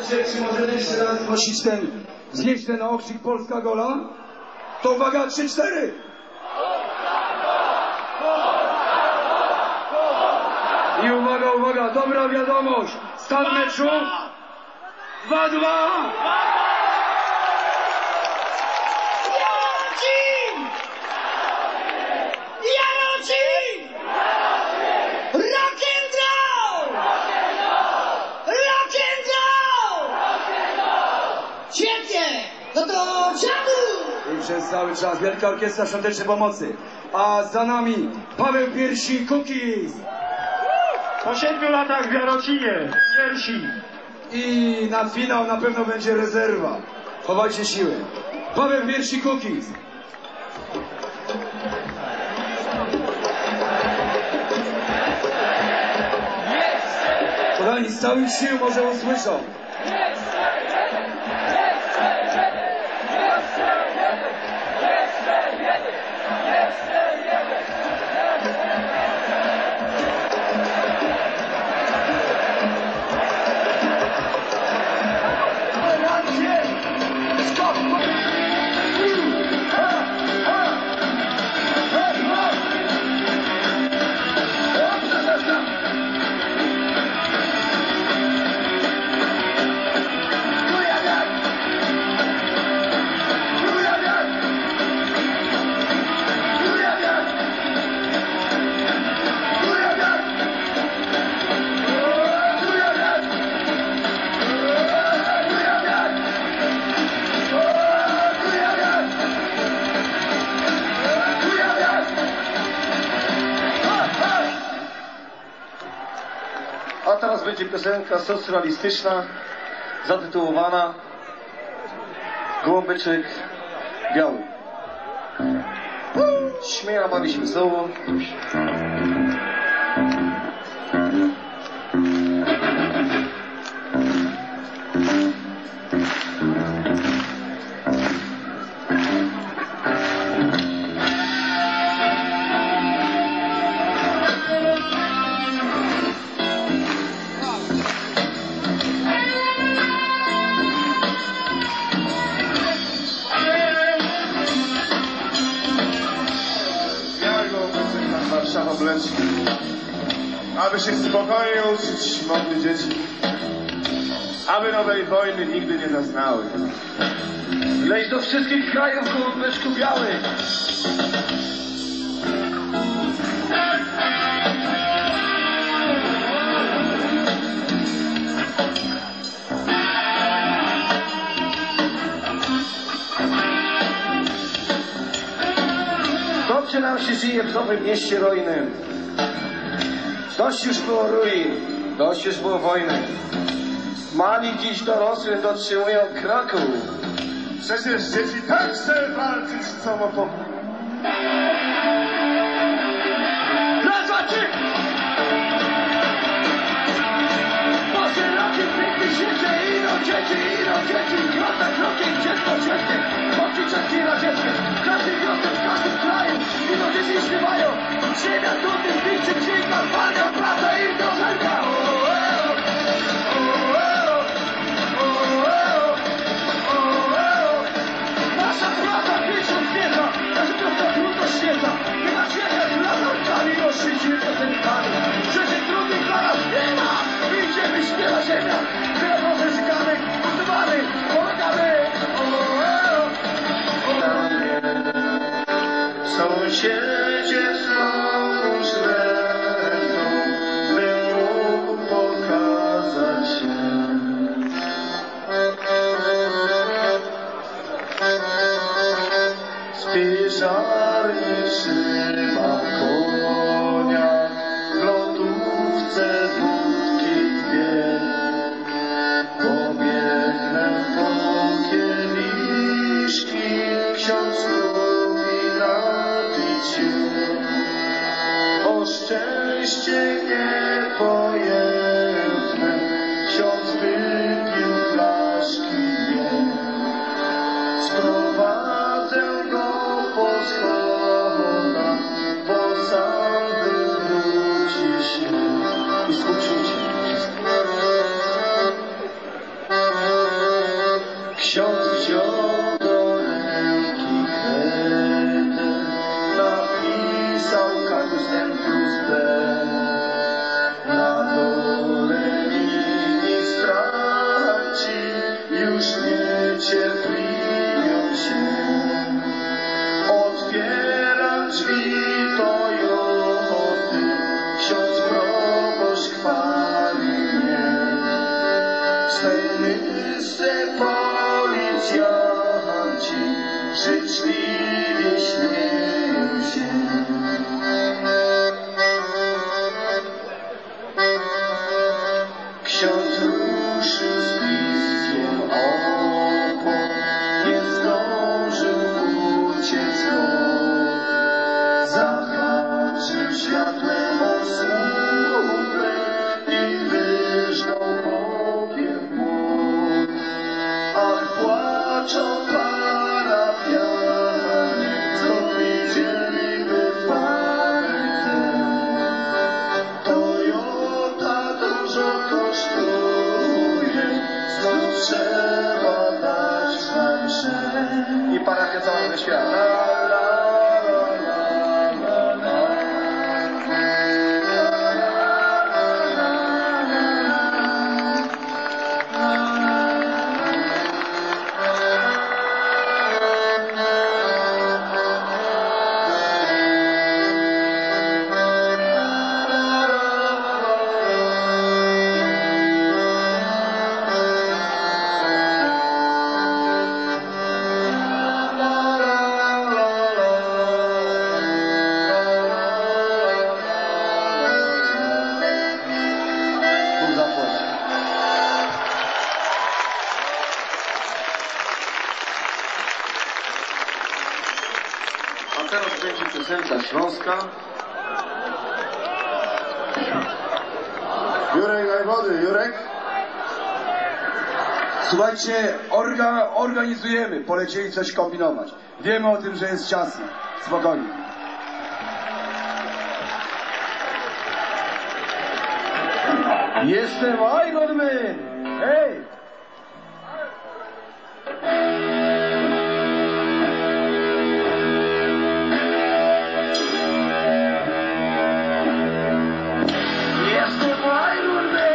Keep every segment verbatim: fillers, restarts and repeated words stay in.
Czy, czy możemy jeszcze raz znosić ten, znieść ten okrzyk Polska Gola? To uwaga, trzy, cztery! I uwaga, uwaga, dobra wiadomość! Stan meczu dwa dwa! Jarocin! Jarocin! Rock and roll! Rock and roll! Świetnie! No to czadu! I przez cały czas Wielka Orkiestra Świątecznej Pomocy. A za nami Paweł Piersi, Cookies. Po siedmiu latach w Jarocinie, Piersi. I na finał na pewno będzie rezerwa. Chowajcie siły. Paweł Piersi, Cookies. Kochani, z całych sił może usłyszą. A teraz będzie piosenka socjalistyczna, zatytułowana Gołąbeczek biały. Śmieja, bawi się wesoło. Warszawa wleci, aby się spokojnie uczyć młode dzieci, aby nowej wojny nigdy nie zaznały. Leć do wszystkich krajów, gołąbeczku biały. Dobrze nam się żyje w nowym mieście rojnym. Dość już było ruin, dość już było wojny. Mali dziś dorosłym dotrzymują kroku. Przecież dzieci tak chce walczyć z samopochem. Raz, dwa, trzy! Boże, rokiem piękny świecie, idą dzieci, idą dzieci, krota krokiem, dziecko świetnie, chłopcy czeskie na dziecko, każdy wiosek, w każdym kraju, idą dzieci śpiewają, ziemia trudnych zbiczy dźwięka, walnia, praca i drążenka. Nasza praca tysiąc świeca, nasza praca trudno świeca, nie ma świeca z latarkami, rozszycie piosenkami, przecież trudnych dla nas nie ma, idziemy śpiewa ziemia, tyle może szukamy, usuwamy, pomagamy. Sąsiedzie są źle, by mógł pokazać się. Spiżarni trzyma konia, w lodówce wódki dwie. Pobiegnę po kieliszki, ksiądz lubi napić się. Ksiądz wziął do ręki kredkę, napisał Karius M plus B. Na dole ministranci już niecierpliwią się. Otwiera drzwi Toyoty, ksiądz proboszcz chwali mnie. Stelnyscy policjanci życzliwie śmieją się. Ksiądz ruszył z piskiem opon, nie zdążył uciec chłop. Zahaczył światłem o słupy i wyżnął popieł młot. Ach, płaczą parafianie, co widzieli wypadek ten. Toyota dużo kosztuje, znów trzeba dać na mszę. I parafia całego świata. La, la, la, la, la, la. A teraz będzie piosenka śląska. Jurek, daj wody, Jurek. Słuchajcie, orga, organizujemy, polecieli coś kombinować. Wiemy o tym, że jest ciasno. Spokojnie. Jestem Iron Man! Hej! Jestem Iron Man!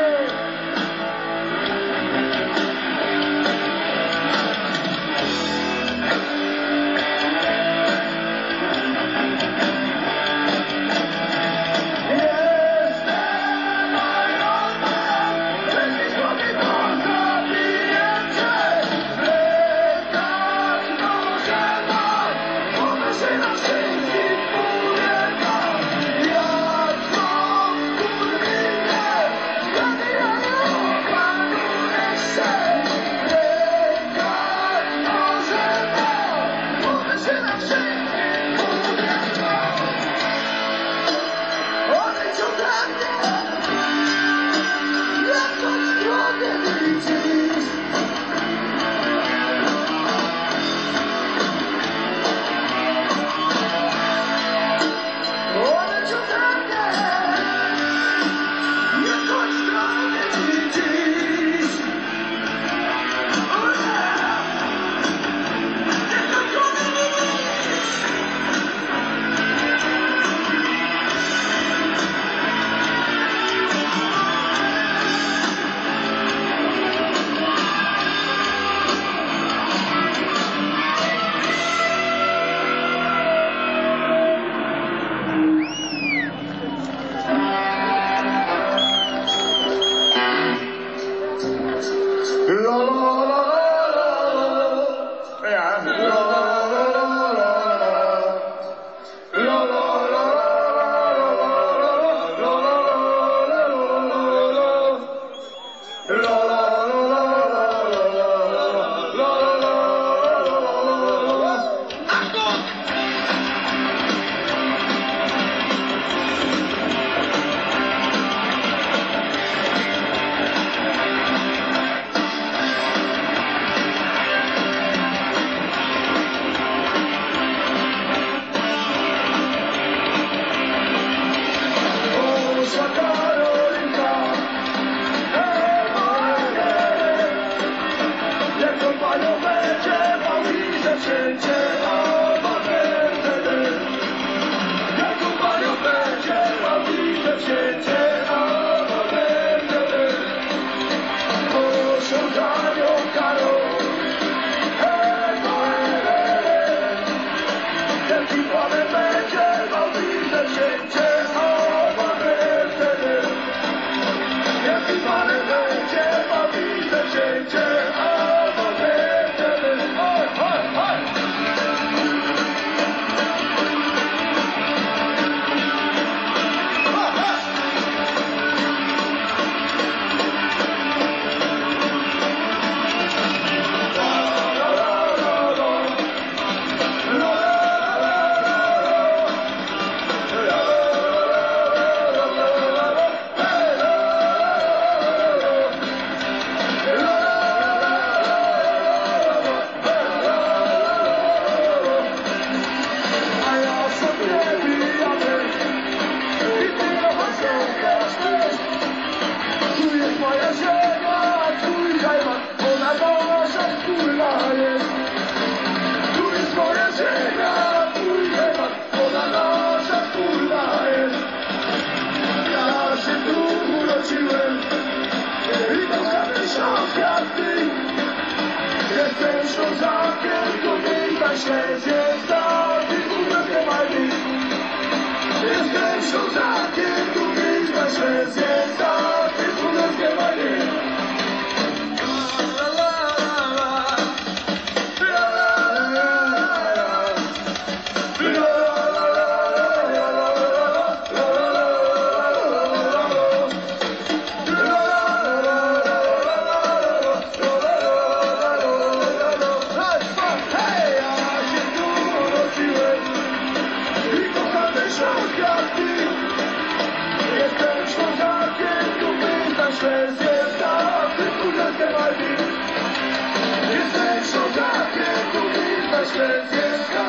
Szwecję, ty królewskie wojny. La, la, la, la. La, la, la, la. Jesteś szokakiem, tu widać Szwecję.